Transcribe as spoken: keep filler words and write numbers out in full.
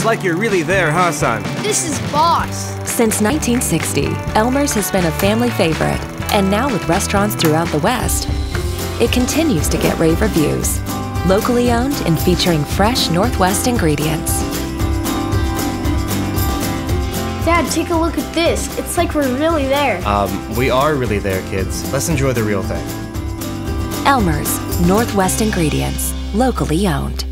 It's like you're really there, huh, son? This is boss. Since nineteen sixty, Elmer's has been a family favorite, and now with restaurants throughout the West, it continues to get rave reviews. Locally owned and featuring fresh Northwest ingredients. Dad, take a look at this. It's like we're really there. Um, we are really there, kids. Let's enjoy the real thing. Elmer's, Northwest ingredients, locally owned.